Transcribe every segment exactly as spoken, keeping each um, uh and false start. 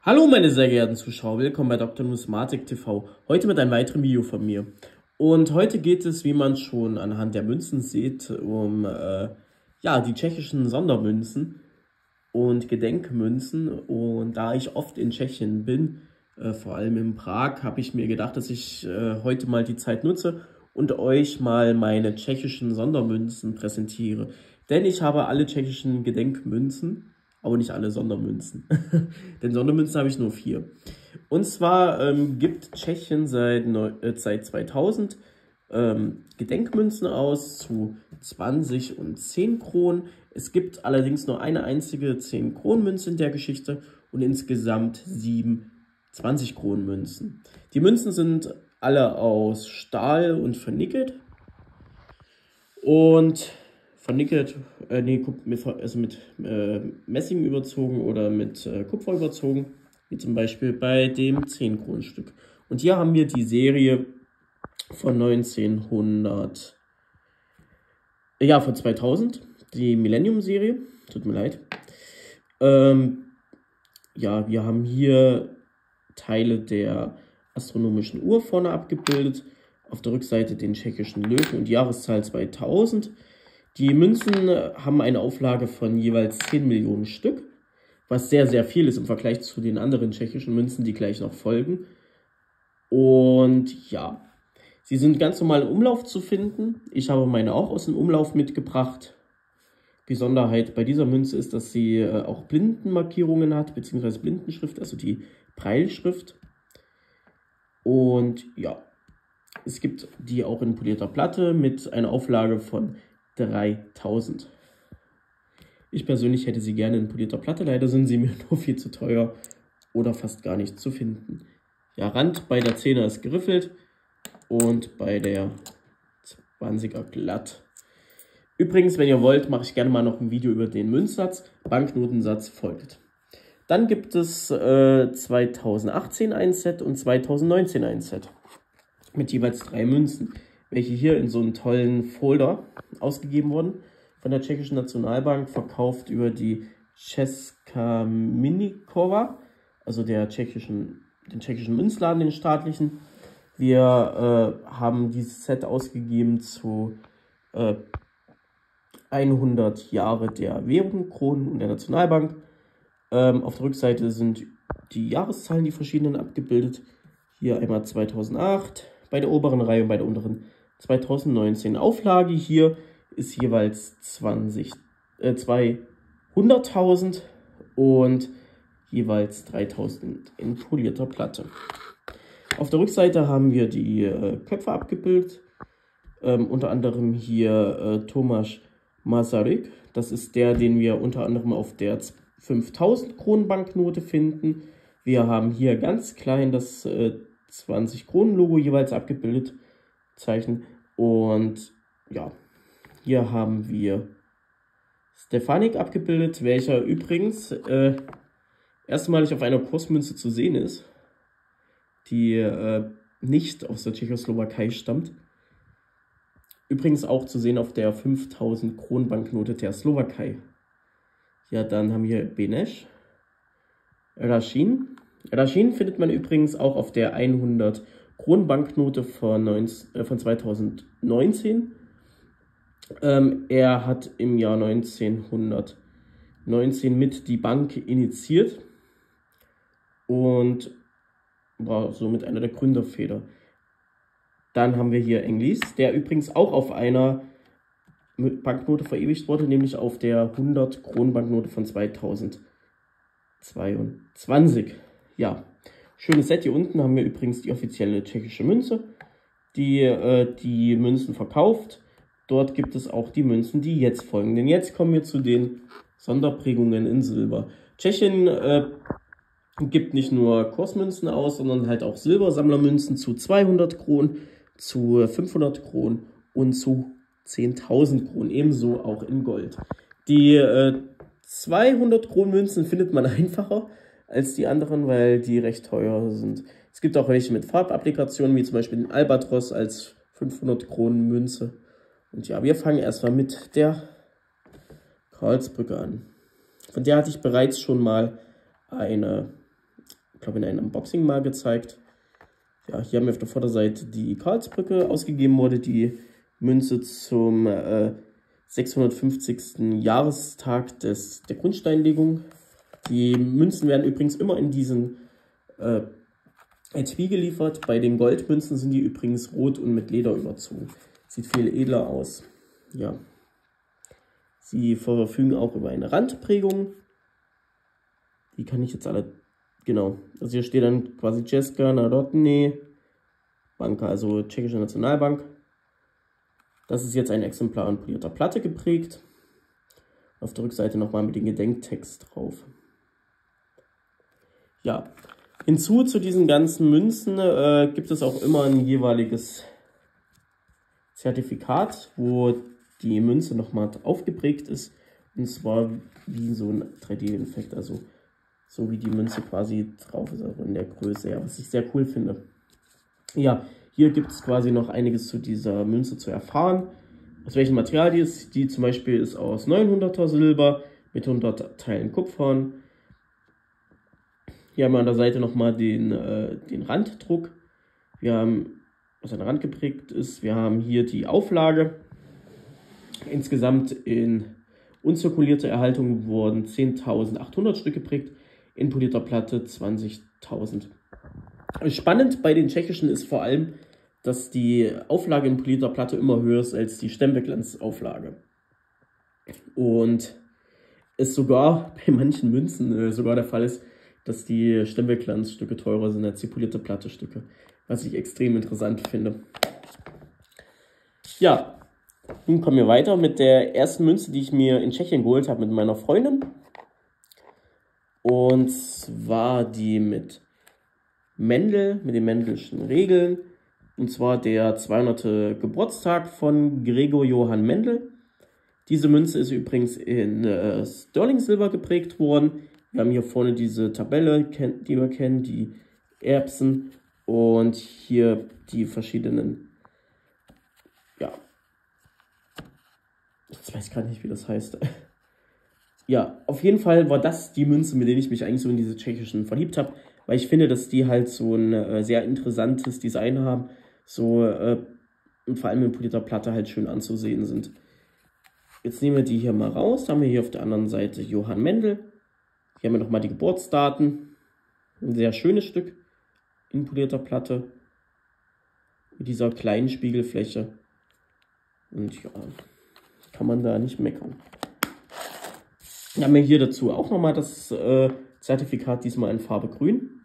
Hallo meine sehr geehrten Zuschauer, willkommen bei Doktor Numismatik T V. Heute mit einem weiteren Video von mir. Und heute geht es, wie man schon anhand der Münzen sieht, um äh, ja, die tschechischen Sondermünzen und Gedenkmünzen. Und da ich oft in Tschechien bin, äh, vor allem in Prag, habe ich mir gedacht, dass ich äh, heute mal die Zeit nutze und euch mal meine tschechischen Sondermünzen präsentiere. Denn ich habe alle tschechischen Gedenkmünzen, aber nicht alle Sondermünzen. Denn Sondermünzen habe ich nur vier. Und zwar ähm, gibt Tschechien seit, äh, seit zweitausend ähm, Gedenkmünzen aus zu zwanzig und zehn Kronen. Es gibt allerdings nur eine einzige zehn Kronen Münze in der Geschichte und insgesamt sieben zwanzig Kronen Münzen. Die Münzen sind alle aus Stahl und vernickelt. Und vernickelt, äh, nee, also mit äh, Messing überzogen oder mit äh, Kupfer überzogen, wie zum Beispiel bei dem zehn Kronen Stück. Und hier haben wir die Serie von neunzehnhundert, äh, ja, von zweitausend, die Millennium-Serie, tut mir leid. Ähm, ja, wir haben hier Teile der astronomischen Uhr vorne abgebildet, auf der Rückseite den tschechischen Löwen und die Jahreszahl zweitausend. Die Münzen haben eine Auflage von jeweils zehn Millionen Stück, was sehr, sehr viel ist im Vergleich zu den anderen tschechischen Münzen, die gleich noch folgen. Und ja, sie sind ganz normal im Umlauf zu finden. Ich habe meine auch aus dem Umlauf mitgebracht. Besonderheit bei dieser Münze ist, dass sie äh, auch Blindenmarkierungen hat, beziehungsweise Blindenschrift, also die Breilschrift. Und ja, es gibt die auch in polierter Platte mit einer Auflage von dreitausend. Ich persönlich hätte sie gerne in polierter Platte, leider sind sie mir nur viel zu teuer oder fast gar nicht zu finden. Ja, Rand bei der zehner ist geriffelt und bei der zwanziger glatt. Übrigens, wenn ihr wollt, mache ich gerne mal noch ein Video über den Münzsatz. Banknotensatz folgt. Dann gibt es äh, zweitausendachtzehn ein Set und zweitausendneunzehn ein Set mit jeweils drei Münzen, welche hier in so einem tollen Folder ausgegeben wurden, von der tschechischen Nationalbank, verkauft über die Česká Miníkovna, also der tschechischen, den tschechischen Münzladen, den staatlichen. Wir äh, haben dieses Set ausgegeben zu äh, hundert Jahre der Währung, Kronen und der Nationalbank. Ähm, auf der Rückseite sind die Jahreszahlen, die verschiedenen, abgebildet. Hier einmal zweitausendacht bei der oberen Reihe und bei der unteren zweitausendneunzehn. Auflage hier ist jeweils zwanzig, äh, zweihunderttausend und jeweils dreitausend in polierter Platte. Auf der Rückseite haben wir die äh, Köpfe abgebildet. Ähm, unter anderem hier äh, Tomáš Masaryk. Das ist der, den wir unter anderem auf der fünftausend Kronen Banknote finden. Wir haben hier ganz klein das äh, zwanzig Kronen Logo jeweils abgebildet. Zeichen. Und ja, hier haben wir Stefanik abgebildet, welcher übrigens äh, erstmalig auf einer Kursmünze zu sehen ist, die äh, nicht aus der Tschechoslowakei stammt. Übrigens auch zu sehen auf der fünftausend Kronen Banknote der Slowakei. Ja, dann haben wir Beneš, Rašín. Rašín findet man übrigens auch auf der hundert Kronen Banknote von, äh, von zweitausendneunzehn. Ähm, er hat im Jahr neunzehnhundertneunzehn mit die Bank initiiert und war somit einer der Gründerväter. Dann haben wir hier Englis, der übrigens auch auf einer Banknote verewigt wurde, nämlich auf der hundert Kronen Banknote von zweitausendzweiundzwanzig. Ja, schönes Set. Hier unten haben wir übrigens die offizielle tschechische Münze, die äh, die Münzen verkauft. Dort gibt es auch die Münzen, die jetzt folgen. Denn jetzt kommen wir zu den Sonderprägungen in Silber. Tschechien äh, gibt nicht nur Kursmünzen aus, sondern halt auch Silbersammlermünzen zu zweihundert Kronen, zu fünfhundert Kronen und zu zehntausend Kronen, ebenso auch in Gold. Die äh, zweihundert Kronen Münzen findet man einfacher als die anderen, weil die recht teuer sind. Es gibt auch welche mit Farbapplikationen, wie zum Beispiel den Albatros als fünfhundert Kronen Münze. Und ja, wir fangen erstmal mit der Karlsbrücke an. Von der hatte ich bereits schon mal eine ich glaube, in einem Unboxing mal gezeigt. Ja, hier haben wir auf der Vorderseite die Karlsbrücke ausgegeben wurde, die Münze zum äh, sechshundertfünfzigsten Jahrestag des, der Grundsteinlegung. Die Münzen werden übrigens immer in diesen äh, Etui geliefert. Bei den Goldmünzen sind die übrigens rot und mit Leder überzogen. Sieht viel edler aus. Ja. Sie verfügen auch über eine Randprägung. Die kann ich jetzt alle... Genau. Also hier steht dann quasi Česká národní Banka, also Tschechische Nationalbank. Das ist jetzt ein Exemplar an polierter Platte geprägt. Auf der Rückseite nochmal mit dem Gedenktext drauf. Ja. Hinzu zu diesen ganzen Münzen äh, gibt es auch immer ein jeweiliges Zertifikat, wo die Münze nochmal aufgeprägt ist. Und zwar wie so ein drei D-Effekt, also so wie die Münze quasi drauf ist, also in der Größe, ja, was ich sehr cool finde. Ja, hier gibt es quasi noch einiges zu dieser Münze zu erfahren. Aus welchem Material die ist. Die zum Beispiel ist aus neunhunderter Silber mit hundert Teilen Kupfern. Hier haben wir an der Seite nochmal den, äh, den Randdruck. Wir haben, was an der Rand geprägt ist, wir haben hier die Auflage. Insgesamt in unzirkulierte Erhaltung wurden zehntausendachthundert Stück geprägt, in polierter Platte zwanzigtausend. Spannend bei den tschechischen ist vor allem, dass die Auflage in polierter Platte immer höher ist als die Stempelglanzauflage. Und es sogar bei manchen Münzen äh, sogar der Fall ist, dass die Stempelglanzstücke teurer sind als die polierte Platte-Stücke, was ich extrem interessant finde. Ja, nun kommen wir weiter mit der ersten Münze, die ich mir in Tschechien geholt habe mit meiner Freundin. Und zwar die mit Mendel, mit den Mendelschen Regeln. Und zwar der zweihundertste Geburtstag von Gregor Johann Mendel. Diese Münze ist übrigens in äh, Sterling Silber geprägt worden. Wir haben hier vorne diese Tabelle, die wir kennen, die Erbsen und hier die verschiedenen, ja, ich weiß gar nicht, wie das heißt. Ja, auf jeden Fall war das die Münze, mit der ich mich eigentlich so in diese tschechischen verliebt habe, weil ich finde, dass die halt so ein äh, sehr interessantes Design haben, so äh, und vor allem in polierter Platte halt schön anzusehen sind. Jetzt nehmen wir die hier mal raus, da haben wir hier auf der anderen Seite Johann Mendel. Hier haben wir nochmal die Geburtsdaten. Ein sehr schönes Stück in polierter Platte. Mit dieser kleinen Spiegelfläche. Und ja, kann man da nicht meckern. Dann haben wir hier dazu auch nochmal das äh, Zertifikat, diesmal in Farbe Grün.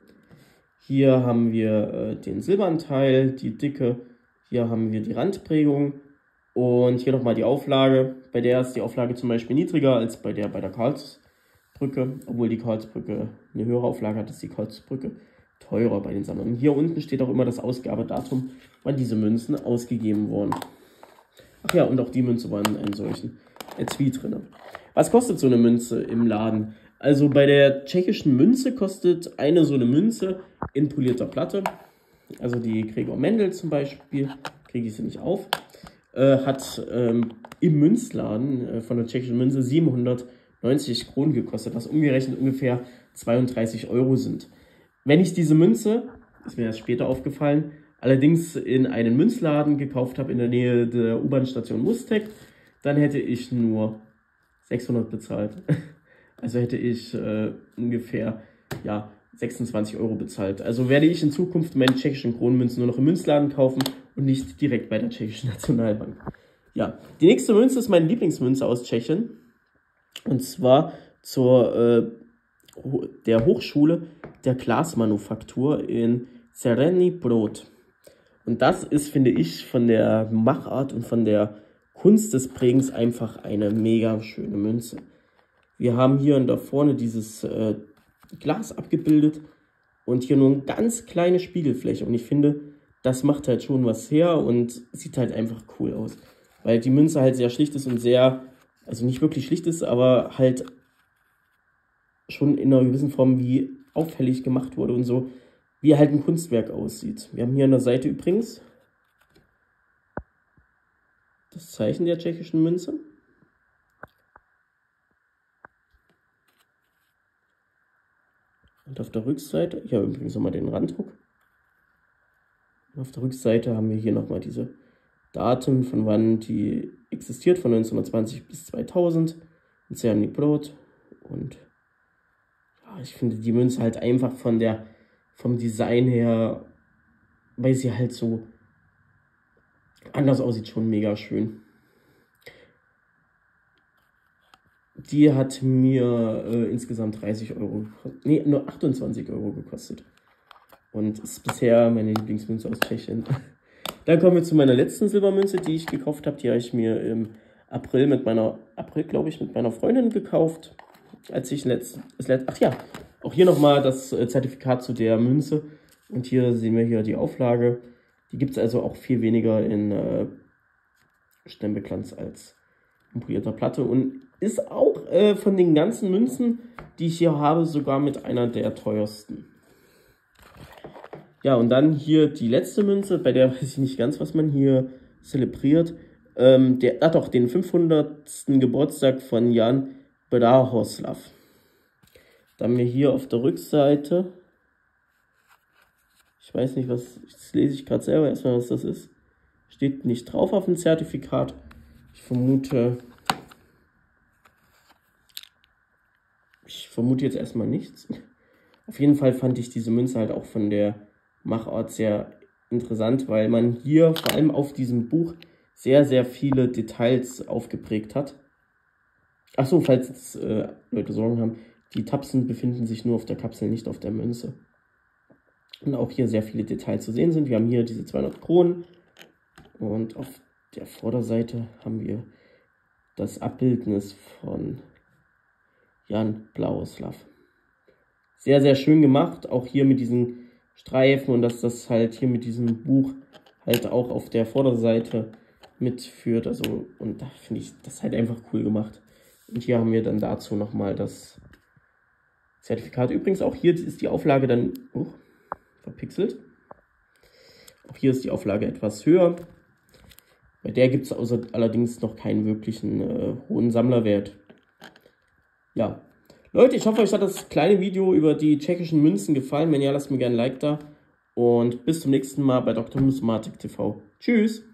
Hier haben wir äh, den Silberanteil, die Dicke. Hier haben wir die Randprägung. Und hier nochmal die Auflage. Bei der ist die Auflage zum Beispiel niedriger als bei der bei der Karlsbrücke. Obwohl die Karlsbrücke eine höhere Auflage hat, ist die Karlsbrücke teurer bei den Sammlern. Hier unten steht auch immer das Ausgabedatum, wann diese Münzen ausgegeben wurden. Ach ja, und auch die Münze war in einem solchen Etui drin. Was kostet so eine Münze im Laden? Also bei der tschechischen Münze kostet eine so eine Münze in polierter Platte, also die Gregor Mendel zum Beispiel, kriege ich sie nicht auf, äh, hat ähm, im Münzladen äh, von der tschechischen Münze siebenhundertneunzig Kronen gekostet, was umgerechnet ungefähr zweiunddreißig Euro sind. Wenn ich diese Münze, ist mir erst später aufgefallen, allerdings in einen Münzladen gekauft habe in der Nähe der U-Bahn-Station Mustek, dann hätte ich nur sechshundert bezahlt. Also hätte ich äh, ungefähr ja, sechsundzwanzig Euro bezahlt. Also werde ich in Zukunft meine tschechischen Kronenmünzen nur noch im Münzladen kaufen und nicht direkt bei der tschechischen Nationalbank. Ja, die nächste Münze ist meine Lieblingsmünze aus Tschechien. Und zwar zur äh, der Hochschule der Glasmanufaktur in Zelený Brod. Und das ist, finde ich, von der Machart und von der Kunst des Prägens einfach eine mega schöne Münze. Wir haben hier und da vorne dieses äh, Glas abgebildet und hier nur eine ganz kleine Spiegelfläche. Und ich finde, das macht halt schon was her und sieht halt einfach cool aus. Weil die Münze halt sehr schlicht ist und sehr, also nicht wirklich schlicht ist, aber halt schon in einer gewissen Form wie auffällig gemacht wurde und so, wie halt ein Kunstwerk aussieht. Wir haben hier an der Seite übrigens das Zeichen der tschechischen Münze. Und auf der Rückseite, ich habe übrigens nochmal den Randdruck. Und auf der Rückseite haben wir hier nochmal diese Daten, von wann die existiert, von neunzehnhundertzwanzig bis zweitausend. Ein Ceramic Brot. Und ja, ich finde die Münze halt einfach von der, vom Design her, weil sie halt so anders aussieht, schon mega schön. Die hat mir äh, insgesamt dreißig Euro, nee, nur achtundzwanzig Euro gekostet. Und ist bisher meine Lieblingsmünze aus Tschechien. Dann kommen wir zu meiner letzten Silbermünze, die ich gekauft habe. Die habe ich mir im April mit meiner, April glaube ich, mit meiner Freundin gekauft. Als ich letzt, das letzte, ach ja, auch hier nochmal das Zertifikat zu der Münze. Und hier sehen wir hier die Auflage. Die gibt es also auch viel weniger in äh, Stempelglanz als in polierter Platte. Und ist auch äh, von den ganzen Münzen, die ich hier habe, sogar mit einer der teuersten. Ja, und dann hier die letzte Münze, bei der weiß ich nicht ganz, was man hier zelebriert. Ähm, der hat auch den fünfhundertsten Geburtstag von Jan Brahoslav. Da haben wir hier auf der Rückseite, ich weiß nicht, was, das lese ich gerade selber erstmal, was das ist. Steht nicht drauf auf dem Zertifikat. Ich vermute, ich vermute jetzt erstmal nichts. Auf jeden Fall fand ich diese Münze halt auch von der Machart sehr interessant, weil man hier vor allem auf diesem Buch sehr, sehr viele Details aufgeprägt hat. Achso, falls jetzt äh, Leute Sorgen haben, die Tapsen befinden sich nur auf der Kapsel, nicht auf der Münze. Und auch hier sehr viele Details zu sehen sind. Wir haben hier diese zweihundert Kronen und auf der Vorderseite haben wir das Abbildnis von Jan Brahoslav. Sehr, sehr schön gemacht, auch hier mit diesen Streifen und dass das halt hier mit diesem Buch halt auch auf der Vorderseite mitführt. Also, und da finde ich das halt einfach cool gemacht. Und hier haben wir dann dazu nochmal das Zertifikat. Übrigens auch hier ist die Auflage dann oh, verpixelt. Auch hier ist die Auflage etwas höher. Bei der gibt es allerdings noch keinen wirklichen äh, hohen Sammlerwert. Ja, Leute, ich hoffe, euch hat das kleine Video über die tschechischen Münzen gefallen. Wenn ja, lasst mir gerne ein Like da. Und bis zum nächsten Mal bei Doktor Numismatik T V. Tschüss!